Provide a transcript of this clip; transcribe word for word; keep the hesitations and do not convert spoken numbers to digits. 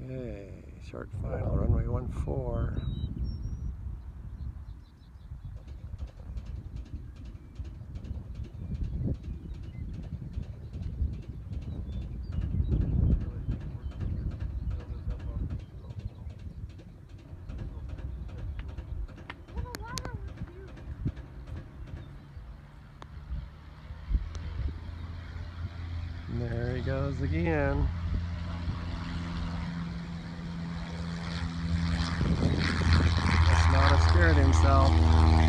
Okay, short final, runway one four. And there he goes again. Must not have scared himself.